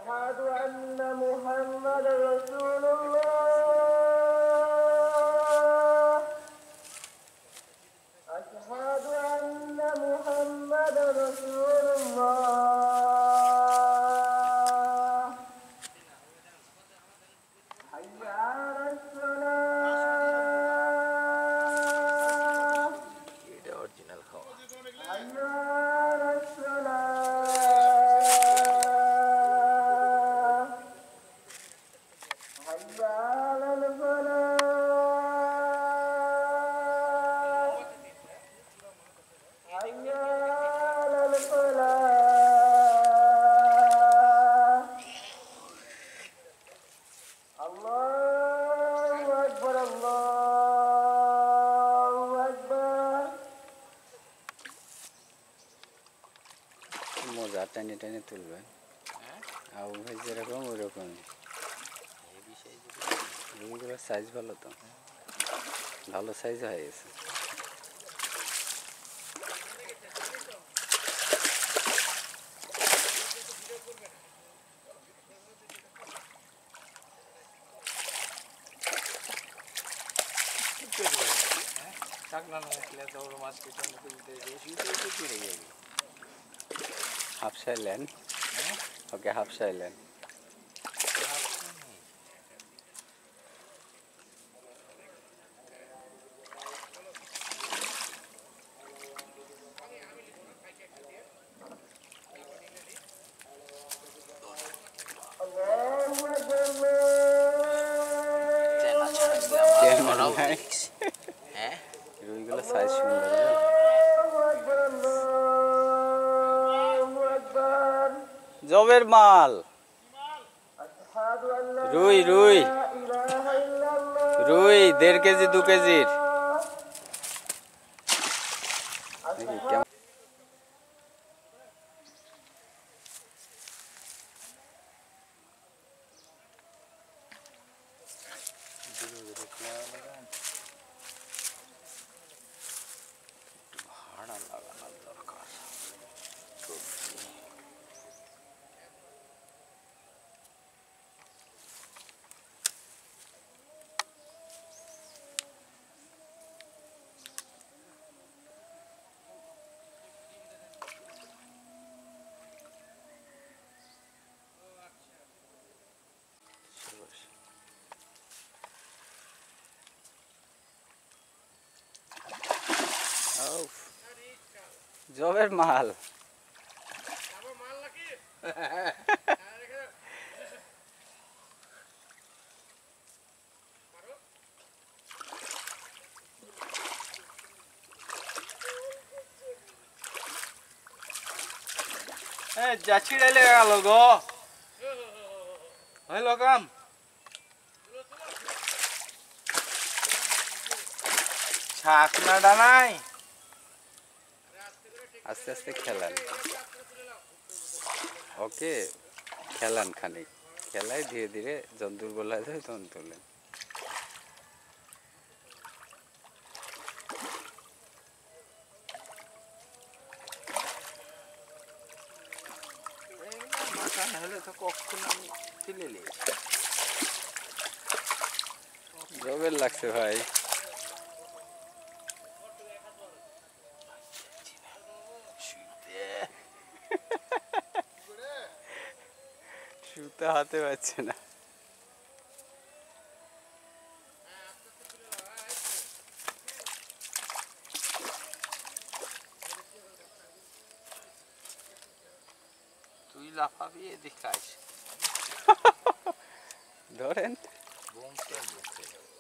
أشهد أن محمد رسول الله أشهد أن محمد رسول الله حي على الصلاة এটা অরিজিনাল খাওয়া حي على الصلاة حي على الفلاح حي على الفلاح الله أكبر الله أكبر মজা টেনে টেনে তুলবেন আবু ভাই যেরকম ওই রকমই রুইগুলোর সাইজ ভালো তো ভালো সাইজ হয়ে গেছে হাফ সাইলেন ওকে হাফ সাইলেন রুইগুলো সাইজ সুন্দর জবের মাল রুই রুই রুই 1.5 কেজি 2 কেজির ভাড়া লাগানোর দরকার জবের মাল যা ছিড়াইলে গেল গো হইল কাম ছাকনাটা নাই আস্তে আস্তে খেলান ওকে খেলান খানিক খেলায় ধীরে ধীরে যখন দুর্বল হয়ে যায় তখন তোলেন হলে তো কখন আমি তুলে নিই জবের লাগছে ভাই শুতে হাতে পাচ্ছে না তুই লাফাবি এদিকে আইস ধরেন